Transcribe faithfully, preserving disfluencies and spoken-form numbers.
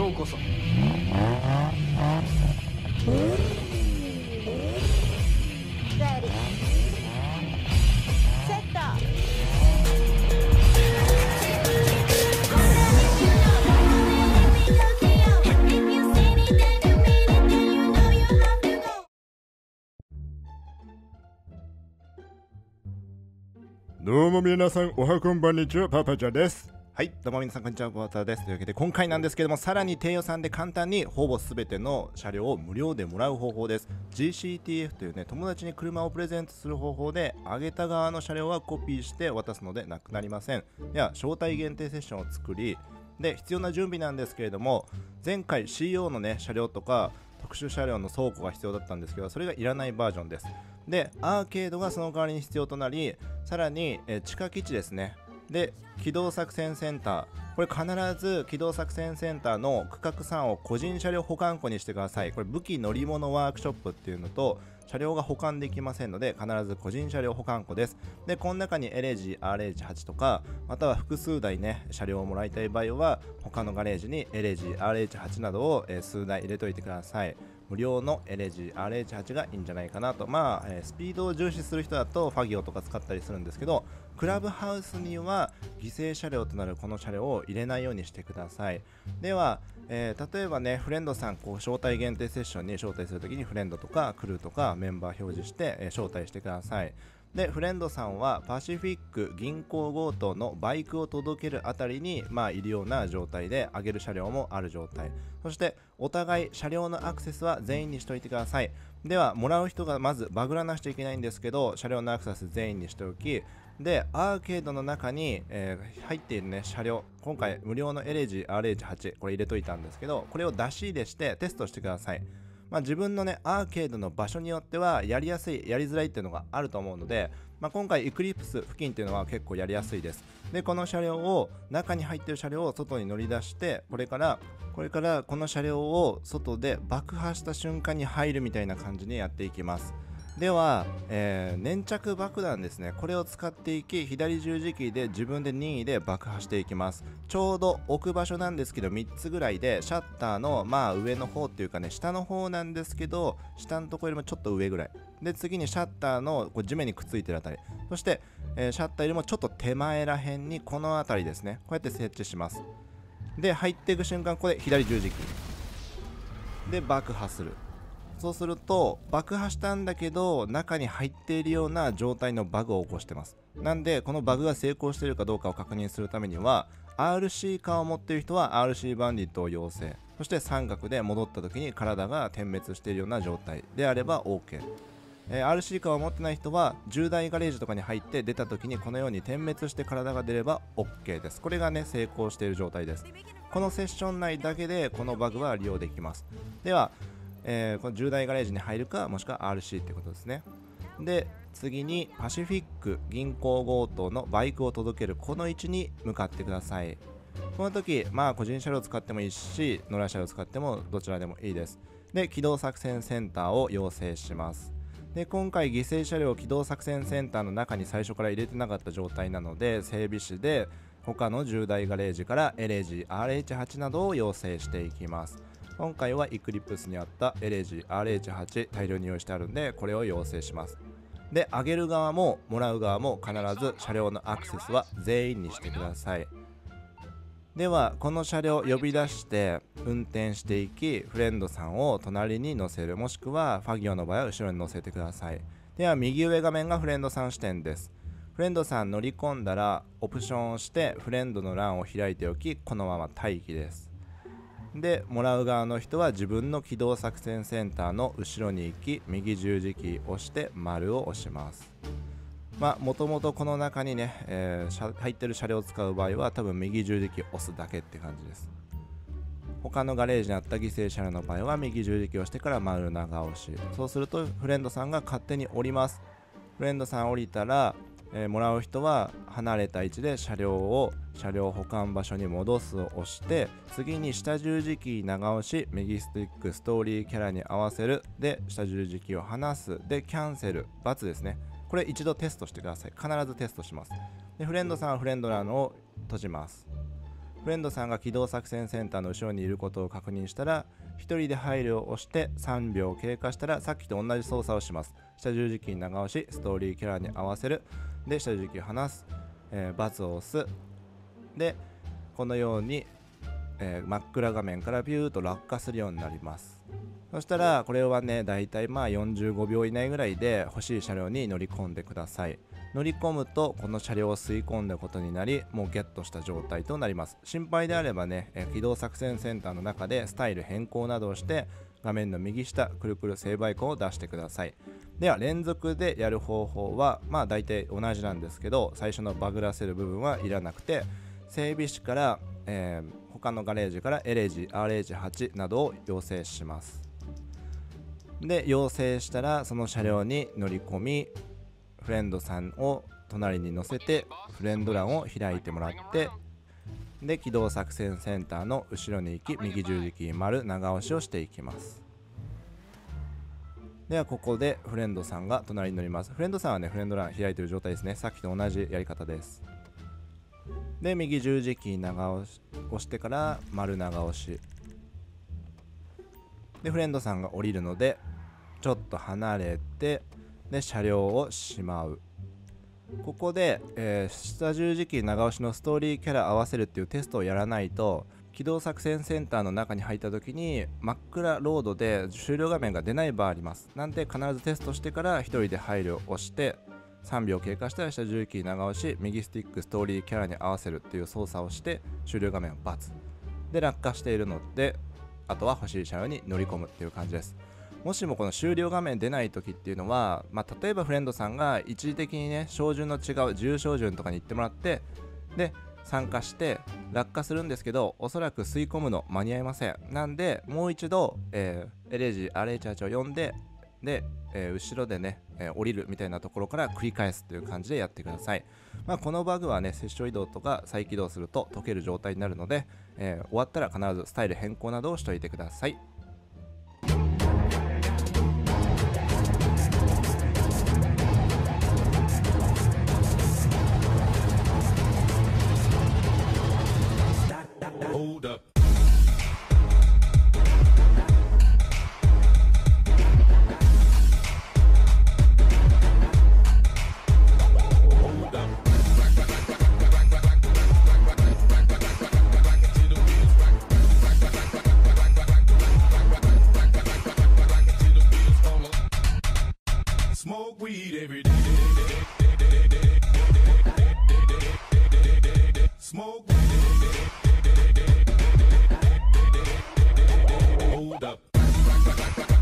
ようこそ。 Ready. Set up. If you say it, then you mean it, then you know you have to go. どうも皆さん、おはこんばんにちは、パパちゃんです。はい、どうも皆さん、こんにちは、パパです。というわけで、今回なんですけども、さらに低予算で簡単にほぼすべての車両を無料でもらう方法です。ジーシーティーエフ というね、友達に車をプレゼントする方法で、あげた側の車両はコピーして渡すのでなくなりません。では、招待限定セッションを作り、で、必要な準備なんですけれども、前回 シーオー のね、車両とか、特殊車両の倉庫が必要だったんですけど、それがいらないバージョンです。で、アーケードがその代わりに必要となり、さらに、え地下基地ですね。で、機動作戦センター、これ必ず機動作戦センターの区画さんを個人車両保管庫にしてください。これ武器乗り物ワークショップっていうのと車両が保管できませんので、必ず個人車両保管庫です。で、この中に エルエージーアールエイチはち とか、または複数台ね車両をもらいたい場合は他のガレージに エルエージーアールエイチはち などを、えー、数台入れといてください。無料の エルエージーアールエイチはち がいいんじゃないかなと。まあ、えー、スピードを重視する人だとファギオとか使ったりするんですけど、クラブハウスには犠牲車両となるこの車両を入れないようにしてください。では、えー、例えばね、フレンドさん、こう招待限定セッションに招待するときにフレンドとかクルーとかメンバー表示して、えー、招待してください。で、フレンドさんはパシフィック銀行強盗のバイクを届けるあたりに、まあ、いるような状態で、あげる車両もある状態。そしてお互い車両のアクセスは全員にしておいてください。では、もらう人がまずバグらなくちゃいけないんですけど、車両のアクセス全員にしておき、で、アーケードの中に、えー、入っているね車両、今回無料の エルエージーアールエイチはち、これ入れといたんですけど、これを出し入れしてテストしてください。まあ、自分のねアーケードの場所によってはやりやすいやりづらいっていうのがあると思うので、まあ、今回エクリプス付近っていうのは結構やりやすいです。で、この車両を中に入っている車両を外に乗り出して、これからこれからこの車両を外で爆破した瞬間に入るみたいな感じにやっていきます。では、えー、粘着爆弾ですね、これを使っていき、左十字キーで自分で任意で爆破していきます。ちょうど置く場所なんですけどみっつぐらいで、シャッターのまあ上の方っていうかね、下の方なんですけど、下のところよりもちょっと上ぐらいで、次にシャッターのこう地面にくっついてるあたり、そして、えー、シャッターよりもちょっと手前らへんにこのあたりですね、こうやって設置します。で、入っていく瞬間、ここで左十字キーで爆破する。そうすると爆破したんだけど中に入っているような状態のバグを起こしてます。なんでこのバグが成功しているかどうかを確認するためには アールシー カーを持っている人は アールシー バンディットを要請、そして三角で戻った時に体が点滅しているような状態であれば OK、えー、アールシー カーを持ってない人は重大ガレージとかに入って出た時にこのように点滅して体が出れば OK です。これがね成功している状態です。このセッション内だけでこのバグは利用できます。ではえー、この重大ガレージに入るか、もしくは アールシー ってことですね。で、次にパシフィック銀行強盗のバイクを届けるこの位置に向かってください。この時、まあ個人車両を使ってもいいし、野良車両を使ってもどちらでもいいです。で、機動作戦センターを要請します。で、今回犠牲車両を機動作戦センターの中に最初から入れてなかった状態なので、整備士で他の重大ガレージから エルエージーアールエイチはち などを要請していきます。今回はエクリプスにあった エルエージーアールエイチはち 大量に用意してあるんで、これを要請します。で、あげる側ももらう側も必ず車両のアクセスは全員にしてください。では、この車両を呼び出して運転していき、フレンドさんを隣に乗せる、もしくはファギオの場合は後ろに乗せてください。では、右上画面がフレンドさん視点です。フレンドさん乗り込んだらオプションを押してフレンドの欄を開いておき、このまま待機です。で、もらう側の人は自分の機動作戦センターの後ろに行き、右十字キーを押して丸を押します。まあ、もともとこの中にね、えー、入ってる車両を使う場合は多分右十字キーを押すだけって感じです。他のガレージにあった犠牲車両の場合は右十字キーを押してから丸長押し。そうするとフレンドさんが勝手に降ります。フレンドさん降りたら、えー、もらう人は離れた位置で車両を車両保管場所に戻すを押して、次に下十字キー長押し、右スティックストーリーキャラに合わせるで下十字キーを離すでキャンセル×ですね。これ一度テストしてください。必ずテストします。で、フレンドさんはフレンド欄を閉じます。フフレンドさんが機動作戦センターの後ろにいることを確認したら、ひとりで配慮を押してさんびょう経過したらさっきと同じ操作をします。下十字キー長押し、ストーリーキャラに合わせる。で、下十字キーを離す。えー、×を押す。で、このように、えー、真っ暗画面からビューと落下するようになります。そしたらこれはね、だいたいまあよんじゅうごびょう以内ぐらいで欲しい車両に乗り込んでください。乗り込むとこの車両を吸い込んだことになり、もうゲットした状態となります。心配であればね、えー、機動作戦センターの中でスタイル変更などをして画面の右下くるくるセーブアイコンを出してください。では連続でやる方法はまあ大体同じなんですけど、最初のバグらせる部分はいらなくて、整備士から、えー、他のガレージからエレジ アールエイチはち などを要請します。で、要請したらその車両に乗り込み、フレンドさんを隣に乗せてフレンド欄を開いてもらって、で機動作戦センターの後ろに行き、右十字キー丸長押しをしていきます。ではここでフレンドさんが隣に乗ります。フレンドさんはね、フレンド欄開いている状態ですね。さっきと同じやり方です。で、右十字キー長押し押してから丸長押しで、フレンドさんが降りるのでちょっと離れて、で車両をしまう。ここで、えー、下十字キー長押しのストーリーキャラ合わせるっていうテストをやらないと、機動作戦センターの中に入った時に真っ暗ロードで終了画面が出ない場合あります。なんで必ずテストしてからひとりで配慮を押してさんびょう経過したら下十字キー長押し、右スティックストーリーキャラに合わせるっていう操作をして終了画面を×で落下しているので、あとは欲しい車両に乗り込むっていう感じです。もしもこの終了画面出ない時っていうのは、まあ、例えばフレンドさんが一時的にね、照準の違う重照準とかに行ってもらって、で参加して落下するんですけど、おそらく吸い込むの間に合いません。なんでもう一度、えー、エレジ アールエイチはち を呼んで、で、えー、後ろでね、えー、降りるみたいなところから繰り返すという感じでやってください。まあ、このバグはね、接触移動とか再起動すると解ける状態になるので、えー、終わったら必ずスタイル変更などをしておいてください。 Hold up. Hold up. Smoke weed every day. Smoke weed. Hold up.